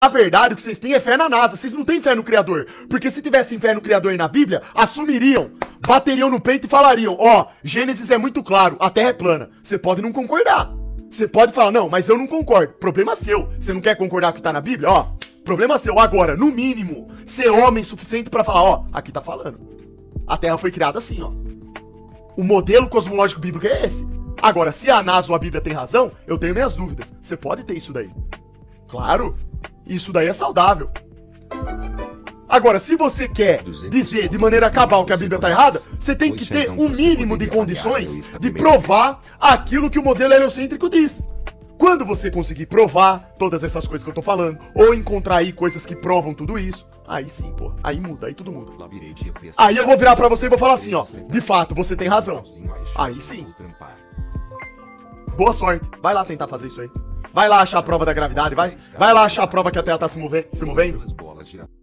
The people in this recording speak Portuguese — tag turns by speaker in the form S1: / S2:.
S1: verdade, o que vocês têm é fé na NASA. Vocês não têm fé no Criador. Porque se tivessem fé no Criador e na Bíblia, assumiriam, bateriam no peito e falariam: ó, Gênesis é muito claro, a Terra é plana. Você pode não concordar. Você pode falar: não, mas eu não concordo. Problema seu. Você não quer concordar com o que tá na Bíblia? Ó, problema seu. Agora, no mínimo, ser homem suficiente pra falar: ó, aqui tá falando. A Terra foi criada assim, ó. O modelo cosmológico bíblico é esse. Agora, se a NASA ou a Bíblia tem razão, eu tenho minhas dúvidas. Você pode ter isso daí. Claro, isso daí é saudável. Agora, se você quer dizer de maneira cabal que a Bíblia tá errada, você tem que ter um mínimo de condições de provar aquilo que o modelo heliocêntrico diz. Quando você conseguir provar todas essas coisas que eu tô falando, ou encontrar aí coisas que provam tudo isso, aí sim, pô, aí muda, aí tudo muda. Aí eu vou virar pra você e vou falar assim, ó, de fato, você tem razão. Aí sim. Boa sorte, vai lá tentar fazer isso aí. Vai lá achar a prova da gravidade, vai lá achar a prova que a Terra tá se movendo.